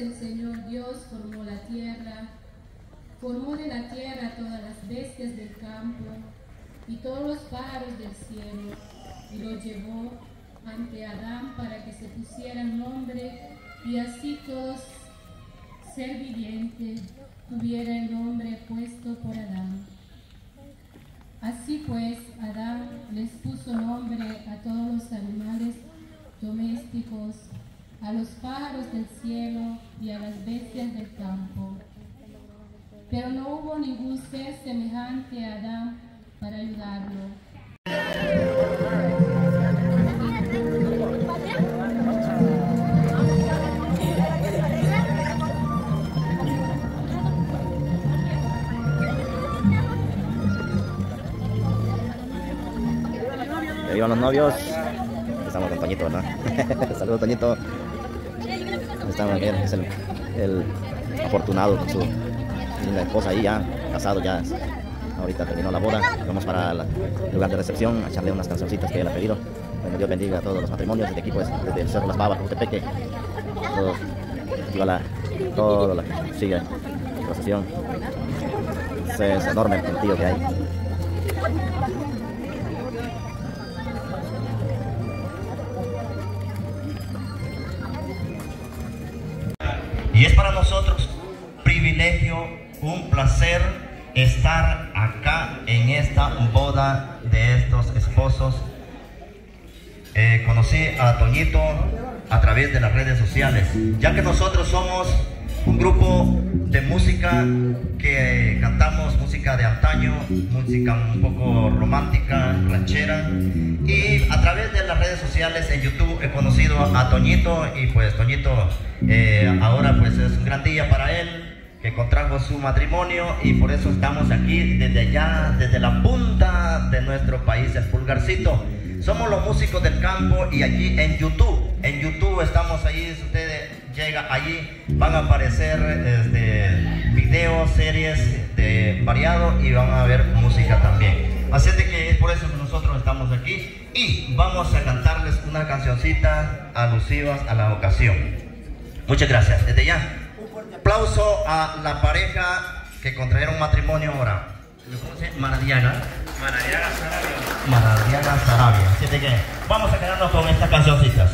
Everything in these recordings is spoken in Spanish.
el Señor Dios formó la tierra, formó de la tierra todas las bestias del campo y todos los pájaros del cielo, y los llevó ante Adán para que se pusieran nombre, y así todo ser viviente tuviera el nombre puesto por Adán. Así pues, Adán les puso nombre a todos los animales domésticos, a los pájaros del cielo y a las bestias del campo. Pero no hubo ningún ser semejante a Adán para ayudarlo. Ahí van los novios. Estamos con Toñito, ¿verdad? Saludos, Toñito. Estamos bien, es el afortunado con su linda esposa ahí ya, casado ya. Ahorita terminó la boda. Vamos para el lugar de recepción a echarle unas cancioncitas que él ha pedido. Bueno, Dios bendiga a todos los matrimonios desde aquí, pues, desde el Cerro Las Babas, Jutepeque. Todo la que sigue la procesión. Es enorme el gentío que hay. Y es para nosotros un privilegio, un placer estar acá en esta boda de estos esposos. Conocí a Toñito a través de las redes sociales, ya que nosotros somos un grupo de música que cantamos música de antaño, música un poco romántica, ranchera, y a través de las redes sociales en YouTube he conocido a Toñito, y pues Toñito ahora pues es un gran día para él, que contrajo su matrimonio, y por eso estamos aquí desde allá, desde la punta de nuestro país, el Pulgarcito. Somos los músicos del campo, y allí en YouTube estamos ahí. Si ustedes llegan allí van a aparecer videos, series de variado, y van a ver música también. Así es de que es por eso que nosotros estamos aquí, y vamos a cantarles una cancioncita alusivas a la ocasión. Muchas gracias. Desde ya, un fuerte aplauso a la pareja que contrajeron matrimonio ahora. Maradiaga Sarabia. Así de que vamos a quedarnos con estas cancioncitas.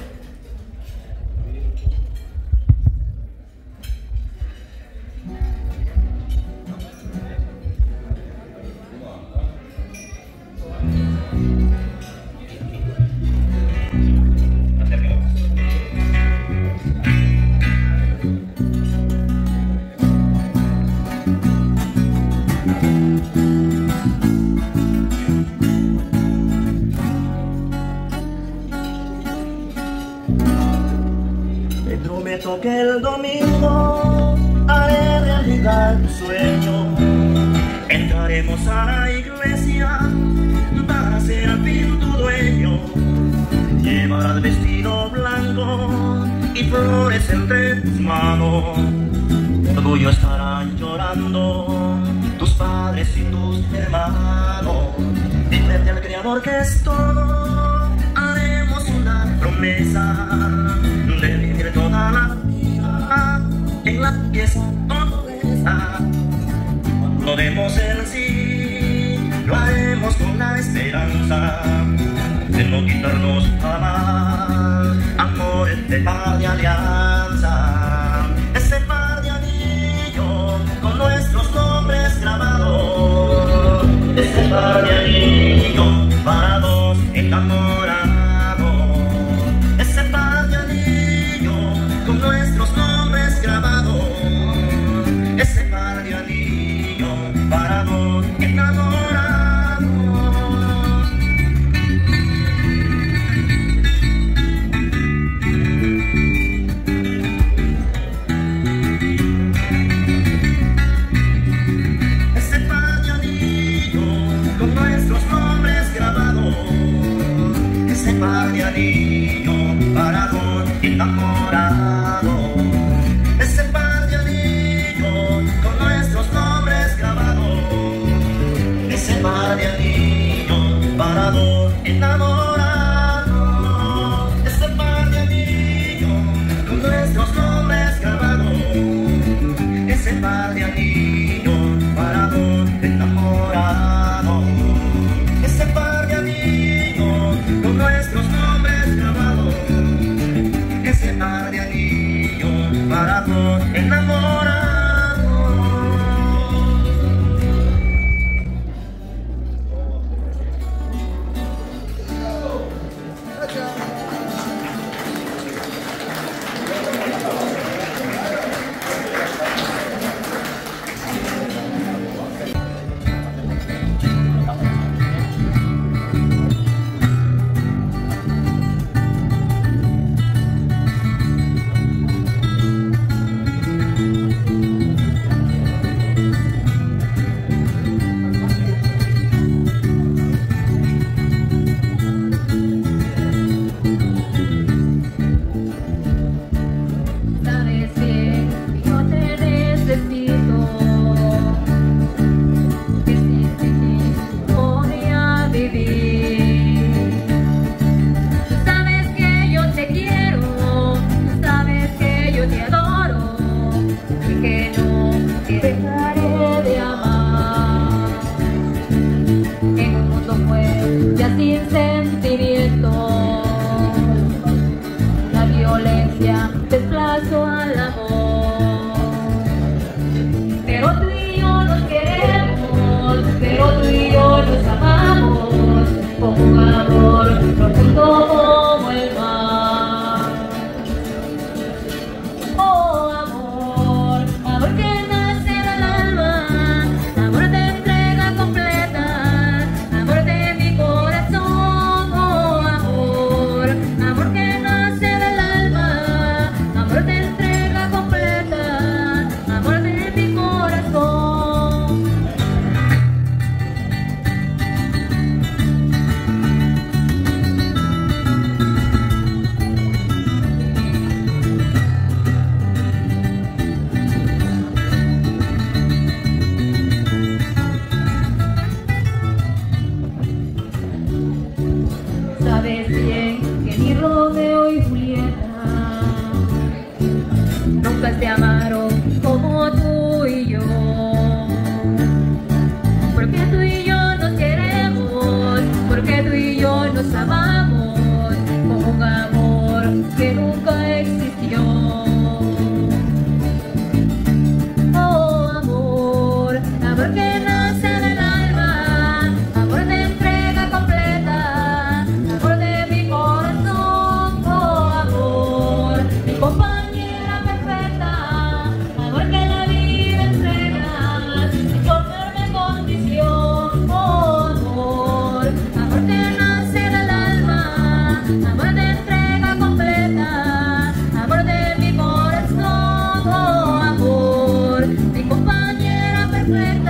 Prometo que el domingo haré realidad tu sueño. Entraremos a la iglesia para ser al fin tu dueño. Llevarás vestido blanco y flores entre tus manos. Orgullo estarán llorando tus padres y tus hermanos. Y frente al Creador que es todo, haremos una promesa de vivir toda la vida en la pieza honesta. Cuando demos el sí, lo haremos con la esperanza de no quitarnos jamás amores de par de alianza. Ese par de anillos con nuestros nombres grabados. Ese par de anillos para dos enamorados. Nuestros nombres grabados, ese par de anillos para dos enamorados. enamorado, enamorado. Desplazo al amor, pero tú y yo nos queremos, pero tú y yo nos amamos, con un amor profundo como el mar. Oh amor, amor que nace del alma, amor de entrega completa, amor de mi corazón. Oh amor, amor que nace del alma, amor de entrega completa, amor de mi corazón. Sabes bien que ni Romeo y Julieta nunca se amaron como tú y yo, porque tú y yo nos queremos, porque tú y yo nos amamos, con un amor que nunca existió. Oh amor, amor que nace del alma, amor de entrega completa, amor de mi corazón. Oh amor, mi compañera perfecta, amor que la vida entrega sin ponerme condición. Oh amor, amor que nace del alma, amor de entrega completa, amor de mi corazón. Oh amor, mi compañera perfecta.